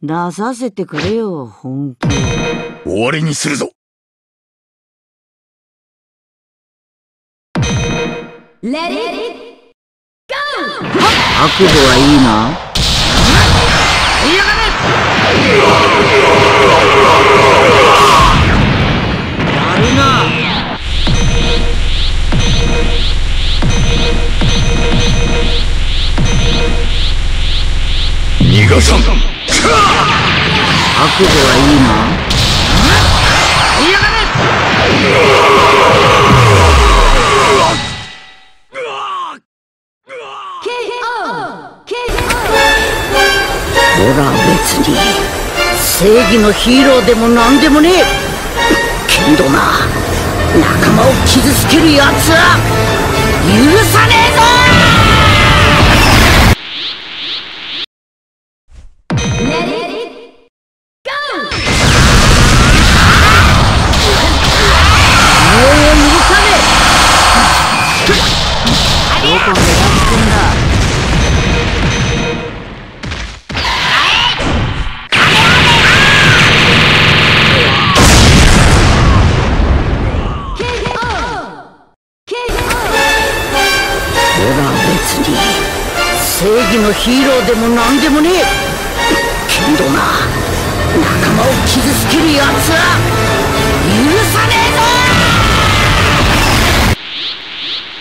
出させてくれよ、本気を。 終わりにするぞ。 レディーゴー。覚悟はいいな。やるな。 逃がさん。 覚悟はいいな。俺は別に正義のヒーローでもなんでもねえ。けどな、仲間を傷つけるやつは許さねえぞ。正義のヒーローでもなんでもねえ。けどな、仲間を傷つけるやつは許さねえぞ。